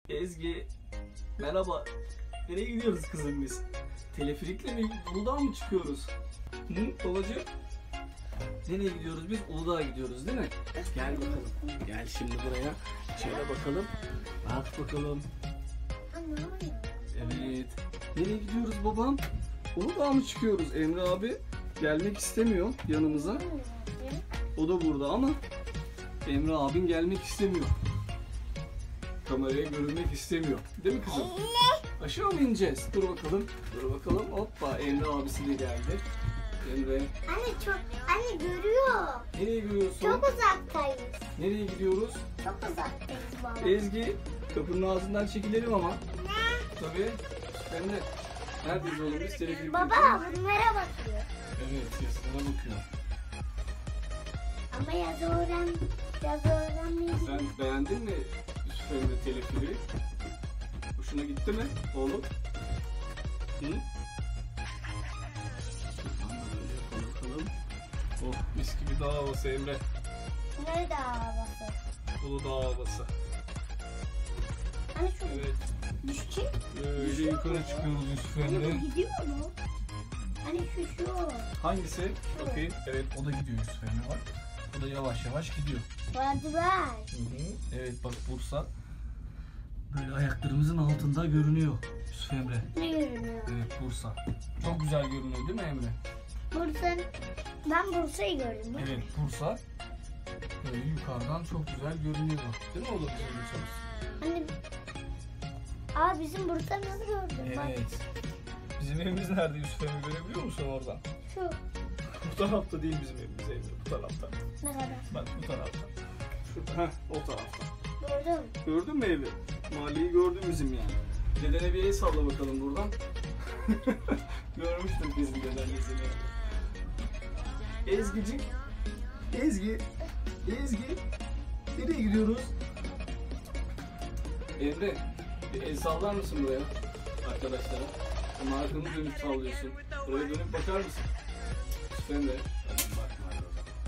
Ezgi, merhaba. Nereye gidiyoruz kızım biz? Teleferikle mi? Uludağ'a mı çıkıyoruz? Hı babacığım? Nereye gidiyoruz biz? Uludağ'a gidiyoruz değil mi? Gel bakalım. Gel şimdi buraya. Şöyle bakalım. Bak bakalım. Evet. Nereye gidiyoruz babam? Uludağ'a mı çıkıyoruz? Emre abi gelmek istemiyor yanımıza. O da burada ama Emre abin gelmek istemiyor. Kameraya görünmek istemiyor. Değil mi kızım? Aşağı mı ineceğiz? Dur bakalım. Dur bakalım. Hoppa, Emre abisi de geldi. Emre. Anne görüyor. Nereye gidiyorsun? Çok uzaktayız. Nereye gidiyoruz? Çok uzaktayız baba. Ezgi, kapının ağzından çekilelim ama. Ne? Tabii. Emre. Neredeyiz oğlum biz? Teleferik Baba bekliyoruz. bunlara bakıyor. Evet, yazılara bakıyor. Ama yaz öğrenmeyi. Sen beğendin mi Yusuf Emre teleferiği? Hoşuna gitti mi oğlum? Hı? Bakalım. Oh, mis gibi dağ havası Emre. Nerede havası? Uludağ havası. Hani şu Evet. düşecek. Böyle yukarı çıkıyoruz Yusuf Emre. Bu gidiyor mu? Hani şu. Hangisi? Bakayım. Evet, o da gidiyor Yusuf Emre bak. O da yavaş yavaş gidiyor. Merdiven. Evet bak Bursa. Böyle ayaklarımızın altında görünüyor Yusuf Emre. Ne görünüyor? Evet Bursa. Çok güzel görünüyor değil mi Emre? Ben Bursa'yı gördüm. Evet Bursa. Böyle yukarıdan çok güzel görünüyor. Değil mi oğlum bizim Bursa'mız? Hani bizim Bursa'mızı gördüm. Bak Evet. Bizim evimiz nerede Yusuf Emre, görebiliyor musun oradan? şu. Bu tarafta değil bizim evimiz Emre, bu tarafta. Ne kadar? Bak bu tarafta. Şurada. Heh, o tarafta. Gördüm. Gördün mü evi? Mahalleyi gördün bizim yani. Dedene bir el salla bakalım buradan. Görmüştüm bizim dedenle seni. Ezgi'cik. Ezgi. Nereye gidiyoruz? Emre, bir el sallar mısın buraya? Arkadaşlara. Ama arkanı dönüp sallıyorsun. Buraya dönüp bakar mısın? Sen de. Bakma.